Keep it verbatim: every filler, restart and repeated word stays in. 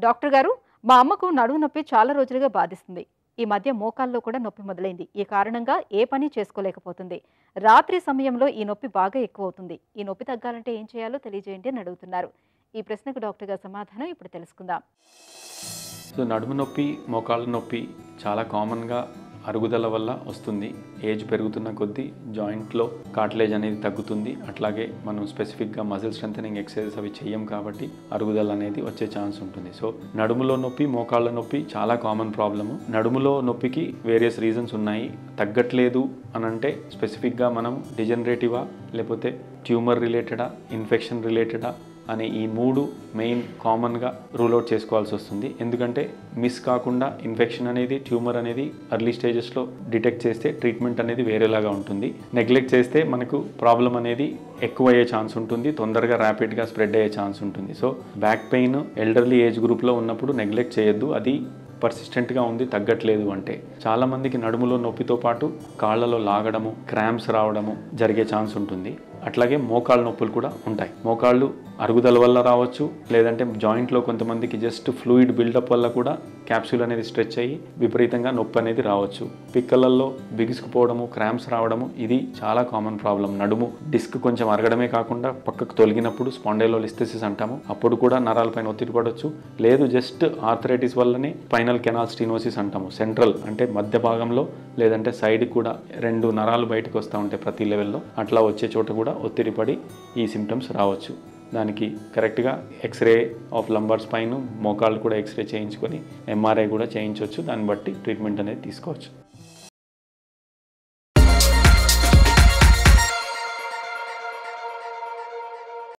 Doctor గారు, మా అమ్మకు నడుము నొప్పి చాలా రోజులుగా బాధిస్తుంది. ఈ మధ్య మోకాల్లో కూడా నొప్పి మొదలైంది. ఈ కారణంగా ఏ పని చేసుకోలేకపోతుంది. రాత్రి సమయంలో ఈ నొప్పి బాగా ఎక్కువవుతుంది. ఈ నొప్పి తగ్గాలంటే ఏం చేయాలో తెలియజేయండి అని అడుగుతున్నారు. ఈ ప్రశ్నకు డాక్టర్ గారి సమాధానం ఇప్పుడు తెలుసుకుందాం. సో నడుము నొప్పి, మోకాళ్ళ నొప్పి చాలా కామన్గా అరుగుదల వల్ల వస్తుంది. ఏజ్ పెరుగుతున్న కొద్దీ జాయింట్లో కార్టిలేజ్ అనేది తగ్గుతుంది. అట్లాగే మనం స్పెసిఫిక్గా మజిల్ స్ట్రెంథనింగ్ ఎక్సర్సైజెస్ అవి చేయం కాబట్టి అరుగుదల అనేది వచ్చే ఛాన్స్ ఉంటుంది. సో నడుములో నొప్పి, మోకాళ్ళ నొప్పి చాలా కామన్ ప్రాబ్లము. నడుములో నొప్పికి వేరియస్ రీజన్స్ ఉన్నాయి. తగ్గట్లేదు అని అంటే స్పెసిఫిక్గా మనం డిజనరేటివా లేకపోతే ట్యూమర్ రిలేటెడా, ఇన్ఫెక్షన్ రిలేటెడా అనే ఈ మూడు మెయిన్ కామన్గా రూల్ అవుట్ చేసుకోవాల్సి వస్తుంది. ఎందుకంటే మిస్ కాకుండా ఇన్ఫెక్షన్ అనేది, ట్యూమర్ అనేది ఎర్లీ స్టేజెస్లో డిటెక్ట్ చేస్తే ట్రీట్మెంట్ అనేది వేరేలాగా ఉంటుంది. నెగ్లెక్ట్ చేస్తే మనకు ప్రాబ్లం అనేది ఎక్కువ అయ్యే ఛాన్స్ ఉంటుంది, తొందరగా ర్యాపిడ్గా స్ప్రెడ్ అయ్యే ఛాన్స్ ఉంటుంది. So back pain elderly age గ్రూప్లో ఉన్నప్పుడు నెగ్లెక్ట్ చేయొద్దు. అది పర్సిస్టెంట్గా ఉంది, తగ్గట్లేదు అంటే. చాలామందికి నడుములో నొప్పితో పాటు కాళ్ళలో లాగడము, క్రాంప్స్ రావడము జరిగే ఛాన్స్ ఉంటుంది. అట్లాగే మోకాళ్ళ నొప్పులు కూడా ఉంటాయి. మోకాళ్ళు అరుగుదల వల్ల రావచ్చు, లేదంటే జాయింట్లో కొంతమందికి జస్ట్ ఫ్లూయిడ్ బిల్డప్ వల్ల కూడా క్యాప్సూల్ అనేది స్ట్రెచ్ అయ్యి విపరీతంగా నొప్పి అనేది రావచ్చు. పిక్కలల్లో బిగుసుకుపోవడము, క్రాంప్స్ రావడము ఇది చాలా కామన్ ప్రాబ్లం. నడుము డిస్క్ కొంచెం అరగడమే కాకుండా పక్కకు తొలగినప్పుడు స్పాండైలోలిస్థెసిస్ అంటాము, అప్పుడు కూడా నరాలపైన ఒత్తిడి పడవచ్చు. లేదు జస్ట్ ఆర్థరైటిస్ వల్లనే స్పైనల్ కెనాల్ స్టీనోసిస్ అంటాము. సెంట్రల్ అంటే మధ్య భాగంలో లేదంటే సైడ్ కూడా రెండు నరాలు బయటకు వస్తూ ఉంటాయి ప్రతి లెవెల్లో. అట్లా వచ్చే చోట కూడా ఒత్తిడి పడి ఈ సిమ్టమ్స్ రావచ్చు. దానికి కరెక్ట్గా ఎక్స్రే ఆఫ్ లంబార్ స్పైన్, మోకాళ్ళు కూడా ఎక్స్రే చేయించుకొని ఎంఆర్ఐ కూడా చేయించవచ్చు. దాన్ని బట్టి ట్రీట్మెంట్ అనేది తీసుకోవచ్చు.